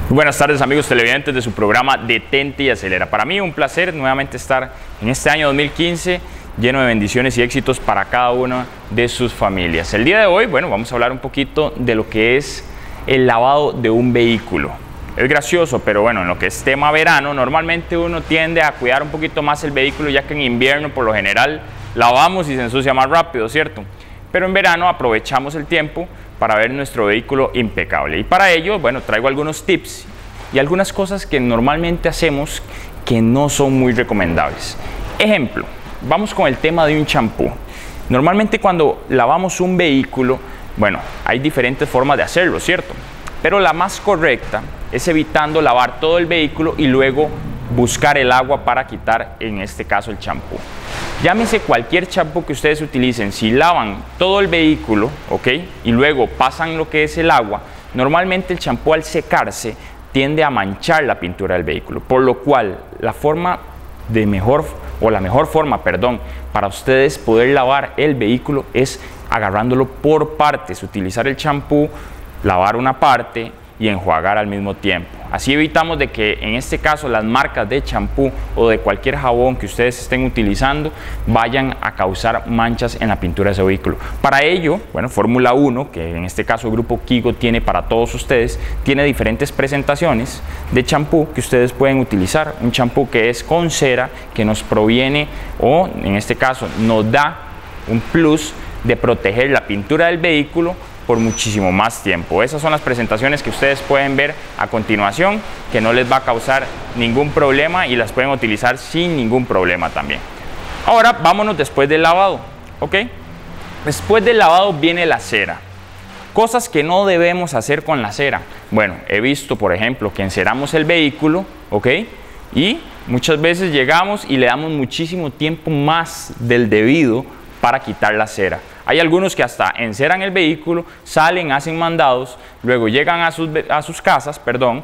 Buenas tardes, amigos televidentes de su programa Detente y Acelera. Para mí un placer nuevamente estar en este año 2015 lleno de bendiciones y éxitos para cada una de sus familias. El día de hoy, bueno, vamos a hablar un poquito de lo que es el lavado de un vehículo. Es gracioso, pero bueno, en lo que es tema verano, normalmente uno tiende a cuidar un poquito más el vehículo, ya que en invierno por lo general lavamos y se ensucia más rápido, ¿cierto? Pero en verano aprovechamos el tiempo para ver nuestro vehículo impecable. Y para ello, bueno, traigo algunos tips y algunas cosas que normalmente hacemos que no son muy recomendables. Ejemplo, vamos con el tema de un champú. Normalmente cuando lavamos un vehículo, bueno, hay diferentes formas de hacerlo, ¿cierto? Pero la más correcta es evitando lavar todo el vehículo y luego buscar el agua para quitar, en este caso, el champú. Llámese cualquier champú que ustedes utilicen, si lavan todo el vehículo, ¿ok? Y luego pasan lo que es el agua, normalmente el champú al secarse tiende a manchar la pintura del vehículo, por lo cual la mejor forma, para ustedes poder lavar el vehículo es agarrándolo por partes, utilizar el champú, lavar una parte y enjuagar al mismo tiempo. Así evitamos de que en este caso las marcas de champú o de cualquier jabón que ustedes estén utilizando vayan a causar manchas en la pintura de ese vehículo. Para ello, bueno, Fórmula 1, que en este caso Grupo Kigo tiene para todos ustedes, tiene diferentes presentaciones de champú que ustedes pueden utilizar. Un champú que es con cera, que nos proviene o en este caso nos da un plus de proteger la pintura del vehículo por muchísimo más tiempo. Esas son las presentaciones que ustedes pueden ver a continuación, que no les va a causar ningún problema y las pueden utilizar sin ningún problema también. Ahora vámonos después del lavado, ¿ok? Después del lavado viene la cera. Cosas que no debemos hacer con la cera. Bueno, he visto, por ejemplo, que enceramos el vehículo, ¿ok? Y muchas veces llegamos y le damos muchísimo tiempo más del debido para quitar la cera. Hay algunos que hasta enceran el vehículo, salen, hacen mandados, luego llegan a sus casas,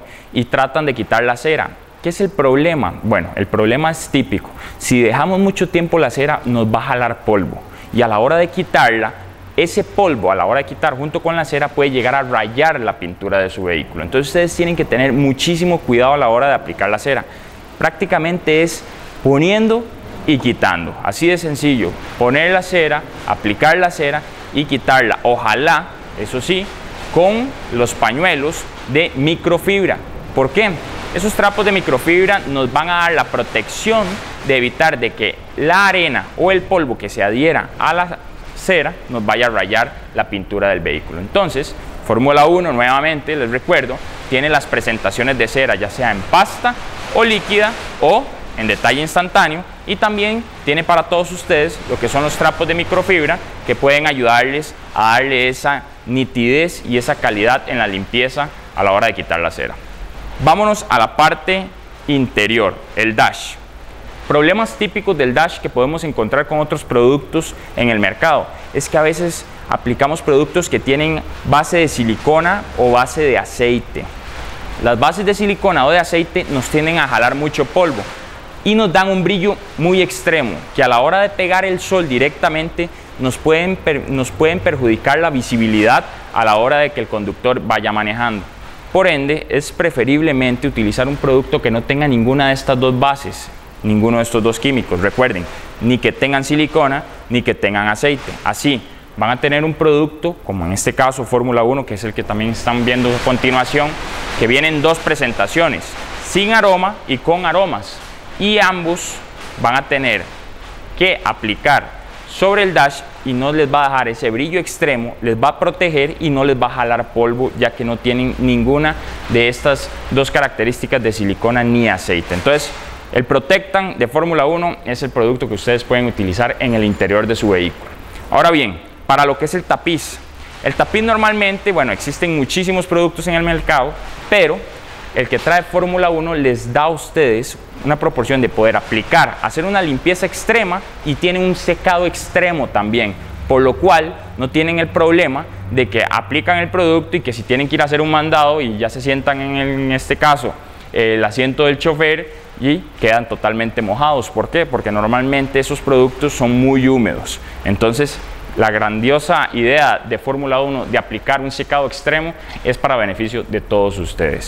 y tratan de quitar la cera. ¿Qué es el problema? Bueno, el problema es típico. Si dejamos mucho tiempo la cera, nos va a jalar polvo. Y a la hora de quitarla, ese polvo, a la hora de quitar junto con la cera, puede llegar a rayar la pintura de su vehículo. Entonces ustedes tienen que tener muchísimo cuidado a la hora de aplicar la cera. Prácticamente es poniendo y quitando, así de sencillo, poner la cera, aplicar la cera y quitarla, ojalá, eso sí, con los pañuelos de microfibra. ¿Por qué? Esos trapos de microfibra nos van a dar la protección de evitar de que la arena o el polvo que se adhiera a la cera nos vaya a rayar la pintura del vehículo. Entonces, Fórmula 1, nuevamente les recuerdo, tiene las presentaciones de cera, ya sea en pasta o líquida o en detalle instantáneo, y también tiene para todos ustedes lo que son los trapos de microfibra que pueden ayudarles a darle esa nitidez y esa calidad en la limpieza a la hora de quitar la cera. Vámonos a la parte interior, el dash. Problemas típicos del dash que podemos encontrar con otros productos en el mercado es que a veces aplicamos productos que tienen base de silicona o base de aceite. Las bases de silicona o de aceite nos tienden a jalar mucho polvo y nos dan un brillo muy extremo que a la hora de pegar el sol directamente nos pueden perjudicar la visibilidad a la hora de que el conductor vaya manejando. Por ende, es preferiblemente utilizar un producto que no tenga ninguna de estas dos bases, ninguno de estos dos químicos. Recuerden, ni que tengan silicona ni que tengan aceite. Así van a tener un producto, como en este caso Fórmula 1, que es el que también están viendo a continuación, que vienen dos presentaciones, sin aroma y con aromas. Y ambos van a tener que aplicar sobre el dash y no les va a dejar ese brillo extremo, les va a proteger y no les va a jalar polvo, ya que no tienen ninguna de estas dos características de silicona ni aceite. Entonces, el Protectan de Fórmula 1 es el producto que ustedes pueden utilizar en el interior de su vehículo. Ahora bien, para lo que es el tapiz normalmente, bueno, existen muchísimos productos en el mercado, pero el que trae Fórmula 1 les da a ustedes una proporción de poder aplicar, hacer una limpieza extrema y tiene un secado extremo también, por lo cual no tienen el problema de que aplican el producto y que si tienen que ir a hacer un mandado y ya se sientan en este caso el asiento del chofer y quedan totalmente mojados. ¿Por qué? Porque normalmente esos productos son muy húmedos. Entonces, la grandiosa idea de Fórmula 1 de aplicar un secado extremo es para beneficio de todos ustedes.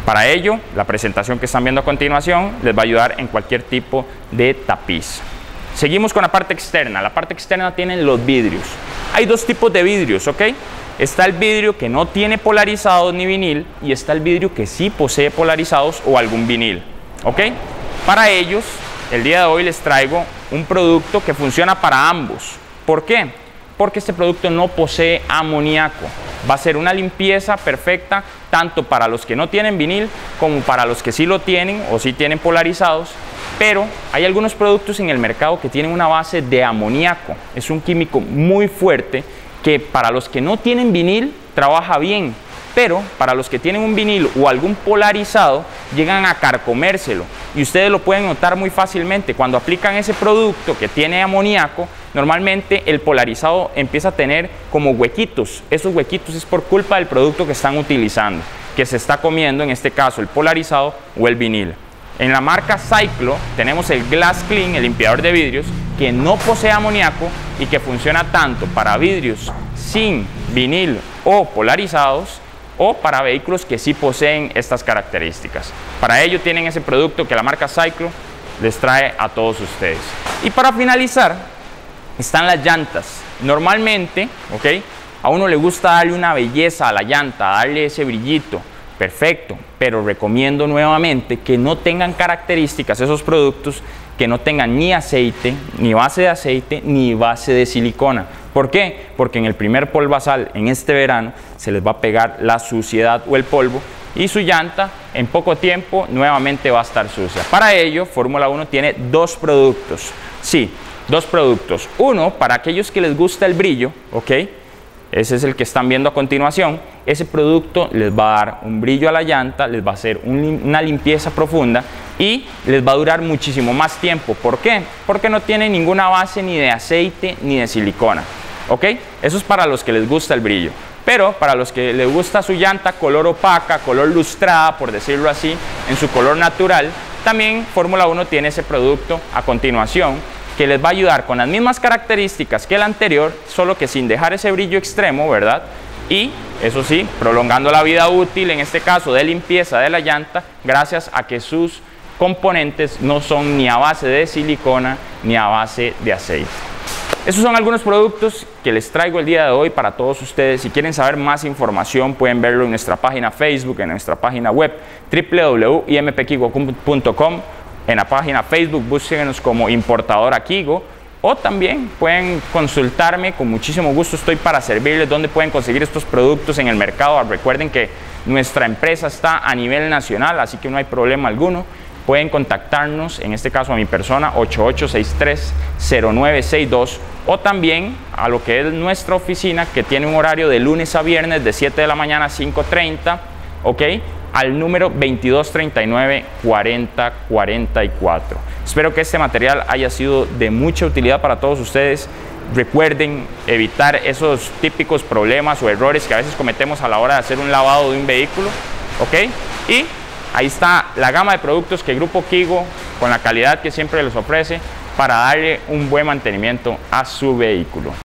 Para ello, la presentación que están viendo a continuación les va a ayudar en cualquier tipo de tapiz. Seguimos con la parte externa. La parte externa tiene los vidrios. Hay dos tipos de vidrios, ¿ok? Está el vidrio que no tiene polarizados ni vinil y está el vidrio que sí posee polarizados o algún vinil, ¿ok? Para ellos, el día de hoy les traigo un producto que funciona para ambos. ¿Por qué? Porque este producto no posee amoníaco. Va a ser una limpieza perfecta tanto para los que no tienen vinil como para los que sí lo tienen o sí tienen polarizados. Pero hay algunos productos en el mercado que tienen una base de amoníaco. Es un químico muy fuerte que para los que no tienen vinil trabaja bien, pero para los que tienen un vinil o algún polarizado llegan a carcomérselo y ustedes lo pueden notar muy fácilmente. Cuando aplican ese producto que tiene amoníaco, normalmente el polarizado empieza a tener como huequitos. Esos huequitos es por culpa del producto que están utilizando, que se está comiendo en este caso el polarizado o el vinil. En la marca Cyclo tenemos el Glass Clean, el limpiador de vidrios, que no posee amoníaco y que funciona tanto para vidrios sin vinil o polarizados o para vehículos que sí poseen estas características. Para ello tienen ese producto que la marca Cyclo les trae a todos ustedes. Y para finalizar están las llantas. Normalmente, ¿ok?, a uno le gusta darle una belleza a la llanta, darle ese brillito. Perfecto, pero recomiendo nuevamente que no tengan características esos productos que no tengan ni aceite, ni base de aceite, ni base de silicona. ¿Por qué? Porque en el primer polvazal en este verano se les va a pegar la suciedad o el polvo y su llanta en poco tiempo nuevamente va a estar sucia. Para ello, Fórmula 1 tiene dos productos. Sí, dos productos. Uno, para aquellos que les gusta el brillo, ¿ok? Ese es el que están viendo a continuación. Ese producto les va a dar un brillo a la llanta, les va a hacer una limpieza profunda y les va a durar muchísimo más tiempo. ¿Por qué? Porque no tiene ninguna base ni de aceite ni de silicona, ¿ok? Eso es para los que les gusta el brillo. Pero para los que les gusta su llanta color opaca, color lustrada, por decirlo así, en su color natural, también Fórmula 1 tiene ese producto a continuación, que les va a ayudar con las mismas características que el anterior, solo que sin dejar ese brillo extremo, ¿verdad? Y eso sí, prolongando la vida útil, en este caso de limpieza de la llanta, gracias a que sus componentes no son ni a base de silicona ni a base de aceite. Esos son algunos productos que les traigo el día de hoy para todos ustedes. Si quieren saber más información pueden verlo en nuestra página Facebook, en nuestra página web www.impkigo.com. En la página Facebook búsquenos como Importadora Kigo o también pueden consultarme, con muchísimo gusto estoy para servirles dónde pueden conseguir estos productos en el mercado. Recuerden que nuestra empresa está a nivel nacional, así que no hay problema alguno. Pueden contactarnos, en este caso a mi persona, 8863-0962 o también a lo que es nuestra oficina, que tiene un horario de lunes a viernes de 7 de la mañana a 5:30, ¿ok?, al número 2239-4044. Espero que este material haya sido de mucha utilidad para todos ustedes. Recuerden evitar esos típicos problemas o errores que a veces cometemos a la hora de hacer un lavado de un vehículo, ¿ok? Y ahí está la gama de productos que Grupo Kigo, con la calidad que siempre les ofrece, para darle un buen mantenimiento a su vehículo.